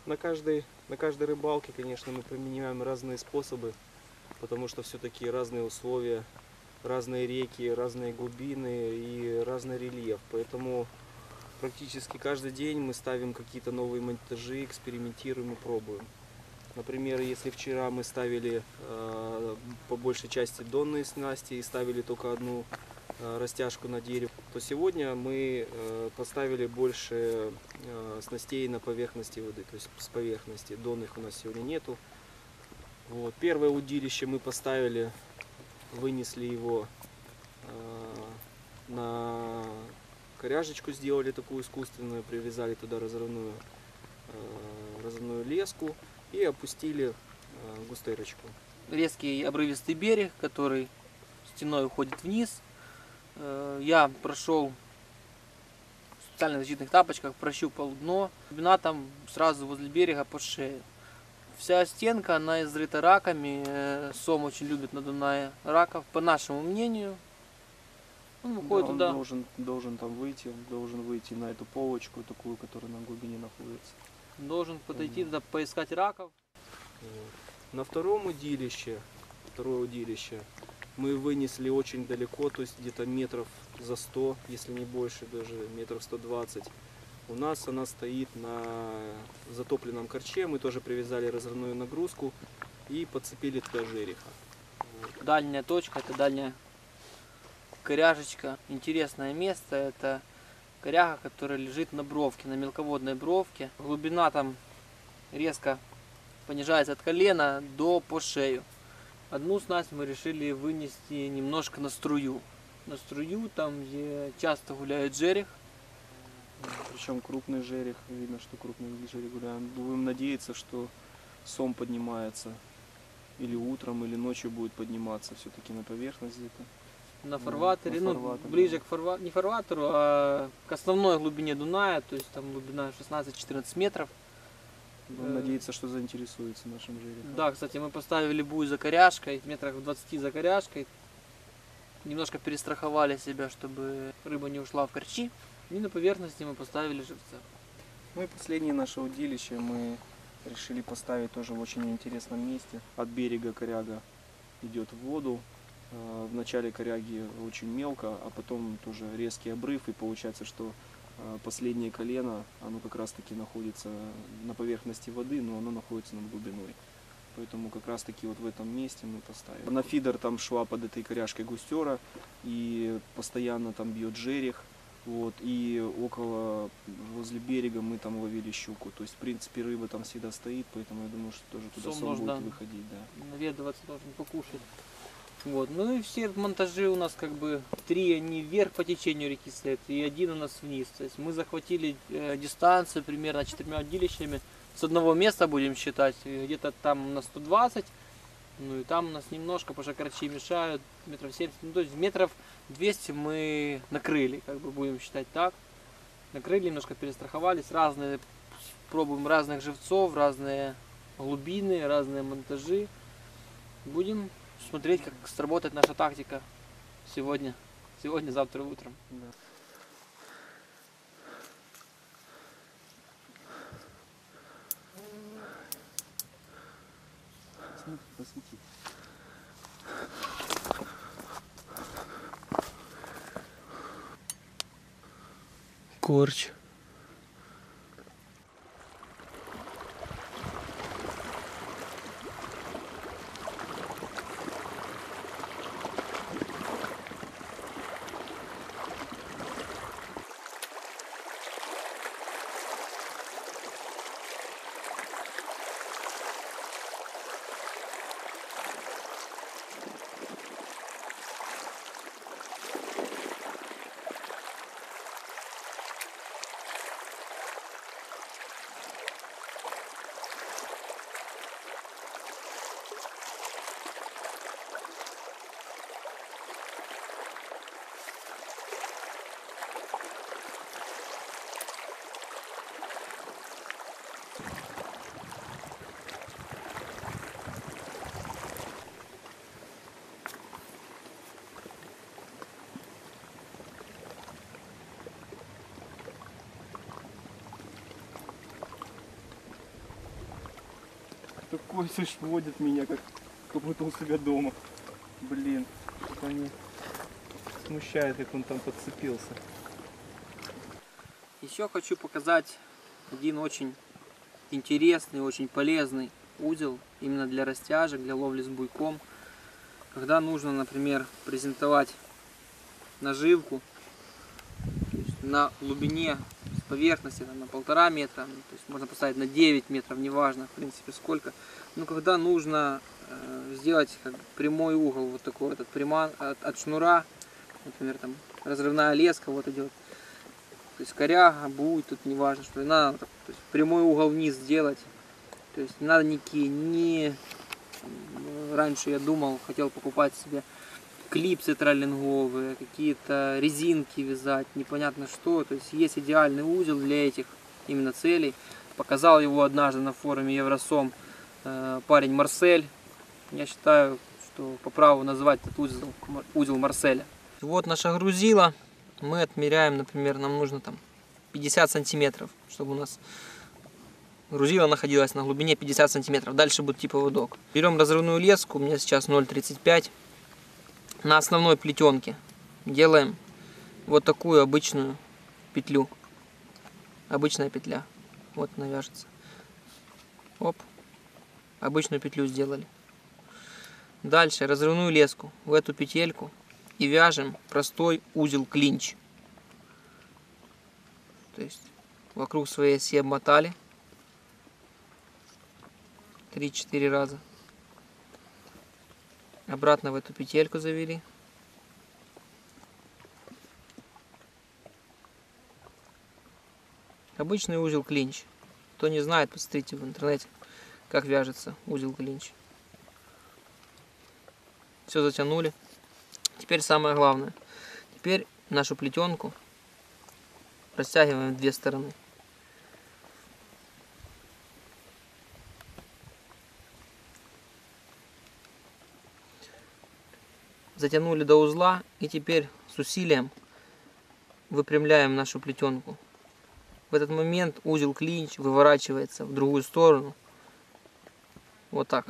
на каждой рыбалке, конечно, мы применяем разные способы, потому что все-таки разные условия, разные реки, разные глубины и разный рельеф. Поэтому практически каждый день мы ставим какие-то новые монтажи, экспериментируем и пробуем. Например, если вчера мы ставили по большей части донные снасти и ставили только одну растяжку на дерево, то сегодня мы поставили больше снастей на поверхности воды, то есть с поверхности. Донных у нас сегодня нету. Вот. Первое удилище мы поставили, вынесли его на коряжечку, сделали такую искусственную, привязали туда разрывную леску и опустили густерочку. Резкий обрывистый берег, который стеной уходит вниз. Я прошел в специальных защитных тапочках, прощупал дно. Глубина там сразу возле берега по шею. Вся стенка, она изрыта раками. Сом очень любит на Дунае раков. По нашему мнению, он выходит туда. Он должен там выйти, он должен выйти на эту полочку, такую, которая на глубине находится. Должен подойти туда, поискать раков. На второе удилище мы вынесли очень далеко, то есть где-то метров за 100, если не больше, даже метров 120. У нас она стоит на затопленном корче, мы тоже привязали разрывную нагрузку и подцепили туда жереха. Дальняя точка, это дальняя коряжечка. Интересное место, это коряга, которая лежит на бровке, на мелководной бровке. Глубина там резко понижается от колена до по шею. Одну снасть мы решили вынести немножко на струю. На струю, там где часто гуляет жерех. Причем крупный жерех, видно, что крупный жерех гуляет. Будем надеяться, что сом поднимается или утром, или ночью будет подниматься все-таки на поверхность где-то. На фарватере, ближе к не фарватеру, а к основной глубине Дуная, то есть там глубина 16-14 метров. Будем надеяться, что заинтересуется нашим жерехом. Да, кстати, мы поставили буй за коряжкой, метрах в 20 за коряжкой. Немножко перестраховали себя, чтобы рыба не ушла в корчи. И на поверхности мы поставили живца. Ну и последнее наше удилище мы решили поставить тоже в очень интересном месте. От берега коряга идет в воду. В начале коряги очень мелко, а потом тоже резкий обрыв. И получается, что последнее колено, оно как раз таки находится на поверхности воды, но оно находится над глубиной. Поэтому как раз таки вот в этом месте мы поставили. На фидер там шла под этой коряжкой густера, и постоянно там бьет жерех. Вот, и возле берега мы там ловили щуку. То есть, в принципе, рыба там всегда стоит, поэтому я думаю, что тоже туда сом будет выходить. Да. Наведываться должен, покушать. Вот. Ну и все монтажи у нас как бы 3, они вверх по течению реки стоят, и 1 у нас вниз. То есть мы захватили дистанцию примерно 4 удилищами. С одного места будем считать, где-то там на 120. Ну и там у нас немножко, потому что корчи мешают, метров 70, ну то есть метров 200 мы накрыли, как бы будем считать так. Накрыли, немножко перестраховались, пробуем разных живцов, разные глубины, разные монтажи. Будем смотреть, как сработает наша тактика сегодня, завтра утром. Да. Посвети. Корч. рукой, слышь, водит меня, как будто у себя дома. Блин, что-то не смущает, как он там подцепился. Еще хочу показать один очень интересный, очень полезный узел именно для растяжек, для ловли с буйком. Когда нужно, например, презентовать наживку, то есть на глубине с поверхности там, на 1,5 метра, то есть можно поставить на 9 метров, неважно в принципе сколько. Но когда нужно сделать как прямой угол, вот такой вот от шнура, например, там разрывная леска, вот идет. То есть коряга, буй, тут не важно, что надо, то есть прямой угол вниз сделать. То есть не надо ни раньше я думал, хотел покупать себе клипсы троллинговые, какие-то резинки вязать, непонятно что. То есть есть идеальный узел для этих именно целей. Показал его однажды на форуме Евросом парень Марсель. Я считаю, что по праву называть этот узел Марселя. Вот наша грузила. Мы отмеряем, например, нам нужно там 50 сантиметров, чтобы у нас грузила находилась на глубине 50 сантиметров. Дальше будет типа водок. Берем разрывную леску, у меня сейчас 0,35. На основной плетенке делаем вот такую обычную петлю. Обычная петля. Вот она вяжется. Оп. Обычную петлю сделали. Дальше разрывную леску в эту петельку и вяжем простой узел клинч. То есть вокруг своей оси обмотали 3-4 раза. Обратно в эту петельку завели. Обычный узел клинч. Кто не знает, посмотрите в интернете, как вяжется узел клинч. Все затянули. Теперь самое главное. Теперь нашу плетенку растягиваем в две стороны. Затянули до узла и теперь с усилием выпрямляем нашу плетенку. В этот момент узел клинч выворачивается в другую сторону. Вот так.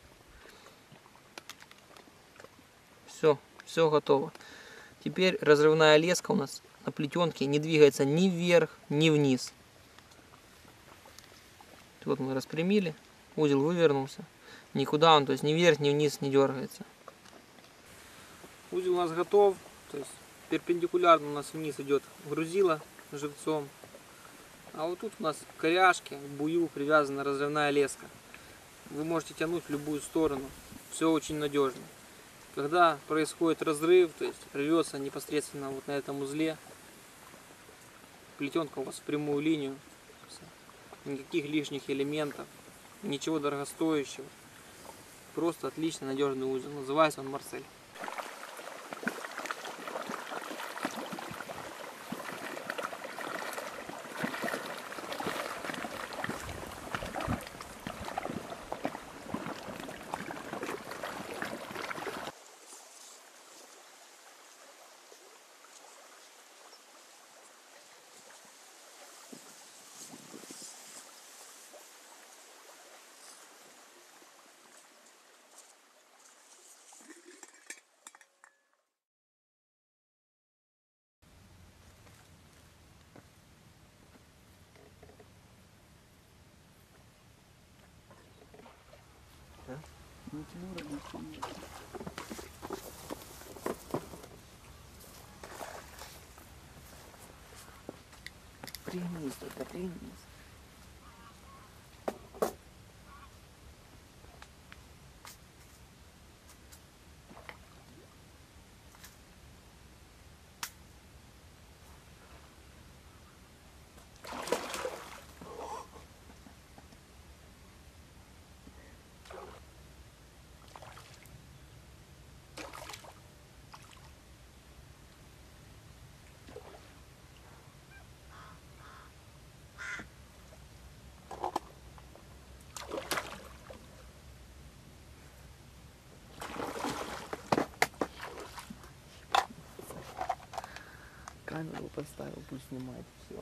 Все готово. Теперь разрывная леска у нас на плетенке не двигается ни вверх, ни вниз. Вот мы распрямили, узел вывернулся. Никуда он, то есть ни вверх, ни вниз не дергается. Узел у нас готов. То есть перпендикулярно у нас вниз идет грузило живцом. А вот тут у нас к коряжке, к бую привязана разрывная леска. Вы можете тянуть в любую сторону. Все очень надежно. Когда происходит разрыв, то есть рвется непосредственно вот на этом узле, плетенка у вас в прямую линию, никаких лишних элементов, ничего дорогостоящего. Просто отличный надежный узел. Называется он Марсель. Пригнись, только пригнись. Камеру поставил, пусть снимает все.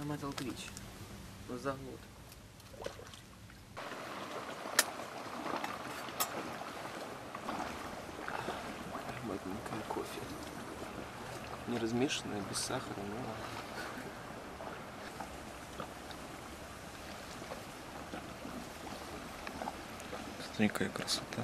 Metal Twitch. Загнут. Ароматненькое кофе. Не размешанное, без сахара, но... Смотри, какая красота.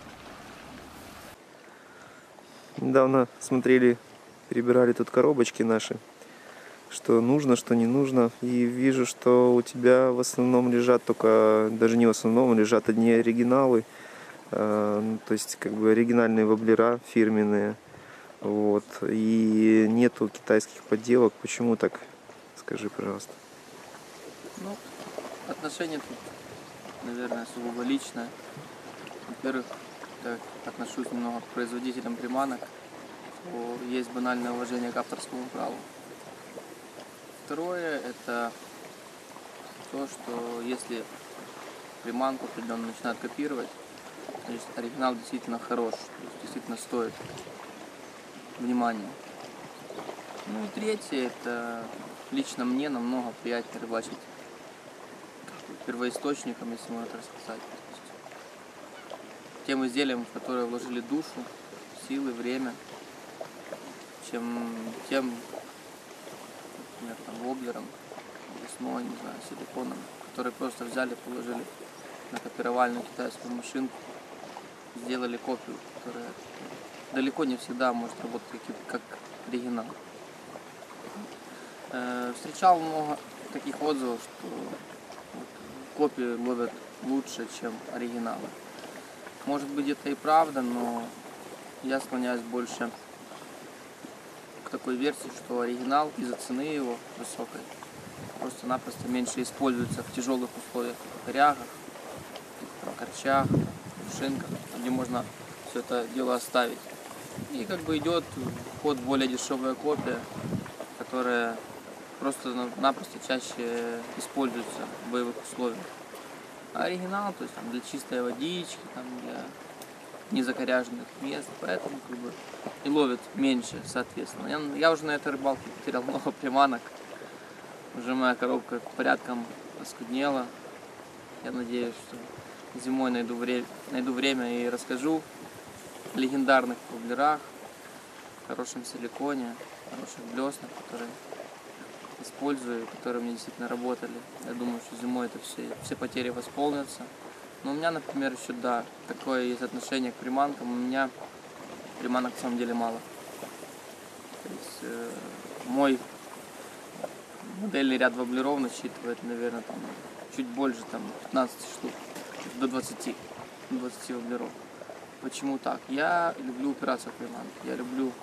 Недавно смотрели, перебирали тут коробочки наши, что нужно, что не нужно. И вижу, что у тебя в основном лежат только, даже не в основном, лежат одни оригиналы. То есть как бы оригинальные воблера фирменные. Вот. И нету китайских подделок. Почему так? Скажи, пожалуйста. Ну, отношение тут, наверное, сугубо личное. Во-первых, так отношусь немного к производителям приманок, то есть банальное уважение к авторскому праву. Второе, это то, что если приманку определенно начинают копировать, значит оригинал действительно хорош, то есть действительно стоит внимания. Ну и третье, это лично мне намного приятнее рыбачить первоисточником, если можно так сказать. Тем изделием, в которое вложили душу, силы, время, чем тем, например, там, воблером, весной, не знаю, силиконом, которые просто взяли, положили на копировальную китайскую машинку, сделали копию, которая далеко не всегда может работать как оригинал. Встречал много таких отзывов, что копии ловят лучше, чем оригиналы. Может быть, это и правда, но я склоняюсь больше к такой версии, что оригинал из-за цены его высокой просто-напросто меньше используется в тяжелых условиях, в корягах, в корчах, в шинках, где можно все это дело оставить. И как бы идет в ход более дешевая копия, которая просто-напросто чаще используется в боевых условиях. А оригинал, то есть там, для чистой водички, там, для незакоряженных мест, поэтому как бы и ловят меньше, соответственно. Я уже на этой рыбалке потерял много приманок, уже моя коробка порядком оскуднела. Я надеюсь, что зимой найду время и расскажу о легендарных воблерах, хорошем силиконе, хороших блеснах, которые использую, которые мне действительно работали. Я думаю, что зимой это все потери восполнятся. Но у меня, например, еще, да, такое есть отношение к приманкам. У меня приманок на самом деле мало. То есть, мой модельный ряд воблеров насчитывает, наверное, там, чуть больше, там, 15 штук, до 20 воблеров. Почему так? Я люблю упираться в приманки. Я люблю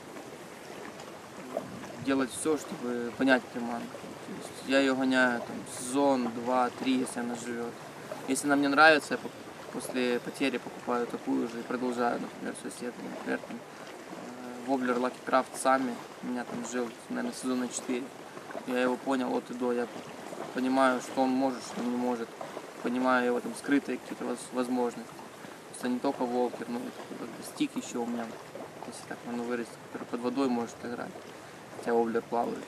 делать все, чтобы понять приманку. То есть я ее гоняю там, сезон, 2-3, если она живет. Если она мне нравится, я после потери покупаю такую же и продолжаю, например, с соседом. Например, там, воблер Lucky Craft сами у меня там жил, наверное, сезона 4. Я его понял от и до. Я понимаю, что он может, что он не может. Понимаю его там скрытые какие-то возможности. То есть не только волкер, но и такой, стик еще у меня, если так можно выразить, который под водой может играть. Хотя воблер плавающий.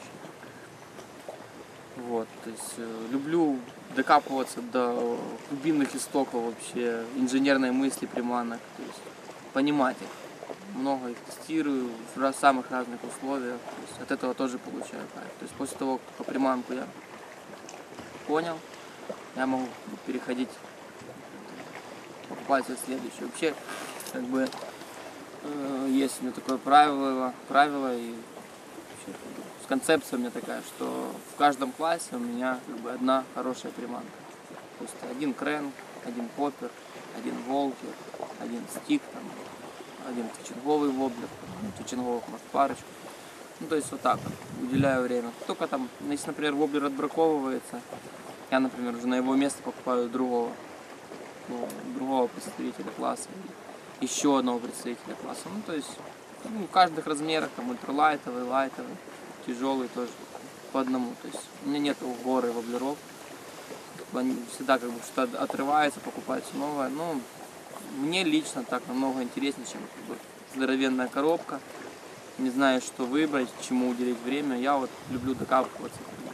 Вот, то есть люблю докапываться до глубинных истоков вообще, инженерной мысли приманок, то есть понимать их. Много их тестирую в самых разных условиях, то есть от этого тоже получаю кайф. То есть после того, как приманку я понял, я могу переходить, покупать следующее. Вообще, как бы, есть у меня такое правило и концепция у меня такая, что в каждом классе у меня как бы одна хорошая приманка. То есть один крен, один поппер, один волкер, один стик, там, один тычинговый воблер, тычинговых может парочку. Ну то есть вот так вот, уделяю время. Только там, если, например, воблер отбраковывается, я, например, уже на его место покупаю другого представителя класса, еще одного представителя класса. Ну то есть в каждых размерах, там ультралайтовый, лайтовый, тяжелый тоже по одному. То есть у меня нет горы воблеров. Они всегда как бы что-то отрывается, покупается новое. Но мне лично так намного интереснее, чем как бы здоровенная коробка. Не знаю, что выбрать, чему уделить время. Я вот люблю докапываться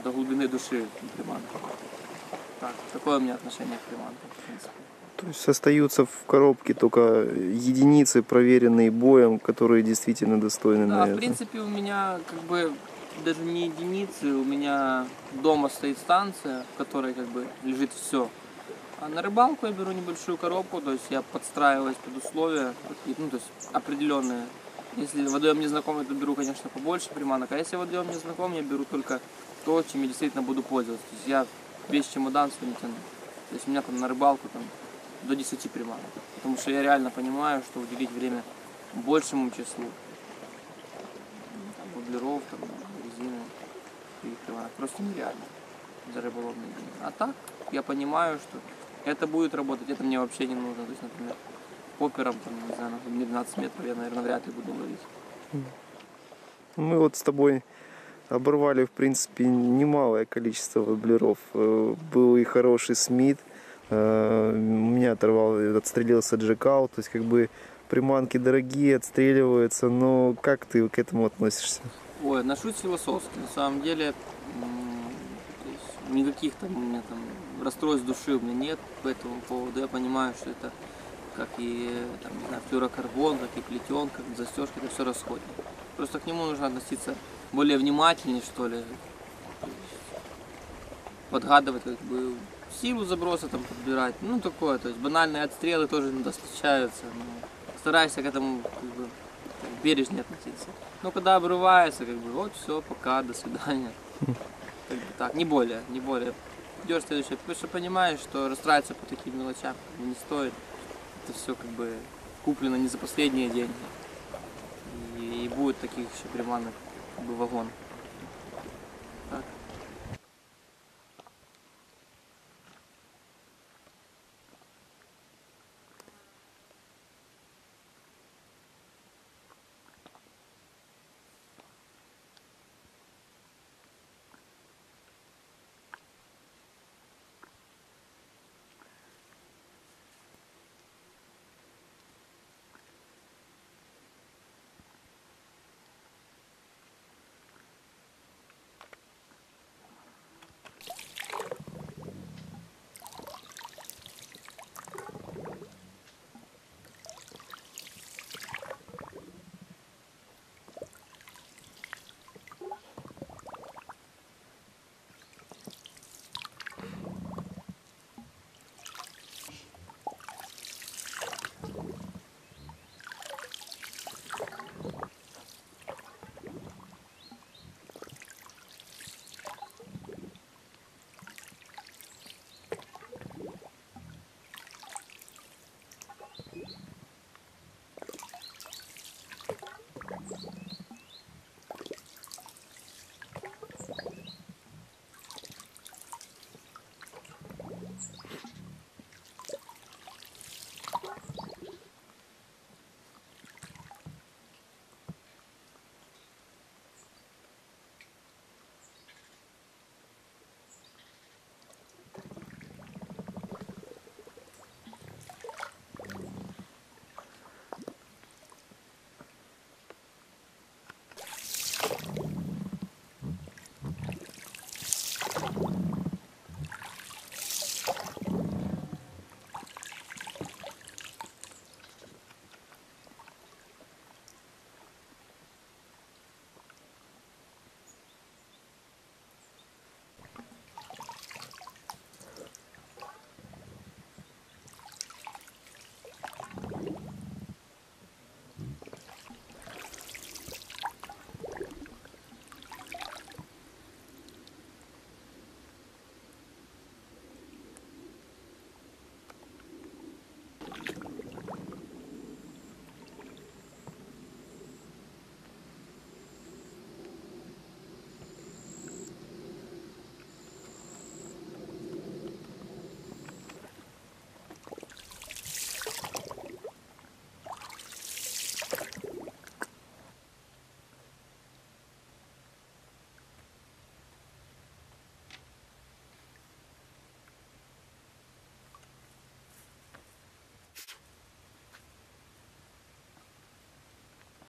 до глубины души приманки. Так, такое у меня отношение к приманкам, в принципе. То есть остаются в коробке только единицы, проверенные боем, которые действительно достойны Да, на в это. принципе, у меня как бы даже не единицы, у меня дома стоит станция, в которой как бы лежит все. А на рыбалку я беру небольшую коробку, то есть я подстраиваюсь под условия, ну, то есть определенные. Если водоем не знакомый, то беру, конечно, побольше приманок, а если водоем не знаком, я беру только то, чем я действительно буду пользоваться. То есть я весь чемодан свой не тяну. То есть у меня там на рыбалку там до 10 приманок. Потому что я реально понимаю, что уделить время большему числу там, воблеров, там, резины и приманок просто нереально за рыболовный день. А так я понимаю, что это будет работать, это мне вообще не нужно. То есть, например, попером, там, не знаю, на 12 метров я, наверное, вряд ли буду ловить. Мы вот с тобой оборвали, в принципе, немалое количество воблеров. Был и хороший Смит. У меня отстрелился джекаут. То есть, как бы, приманки дорогие, отстреливаются. Но как ты к этому относишься? Ой, отношусь философски. На самом деле, то есть, никаких там у меня там расстройств души у меня нет по этому поводу. Я понимаю, что это как и там, не знаю, флюорокарбон, как и плетенка, как застежка, это все расходит. Просто к нему нужно относиться более внимательнее, что ли. Подгадывать как бы силу заброса там подбирать. Ну такое, то есть банальные отстрелы тоже иногда встречаются. Но старайся к этому как бы бережнее относиться. Но когда обрывается, как бы вот все, пока, до свидания. Как бы так, не более, не более. Идешь следующее, потому что понимаешь, что расстраиваться по таким мелочам как бы не стоит. Это все как бы куплено не за последние деньги. И будет таких еще приманок как бы вагон. Так.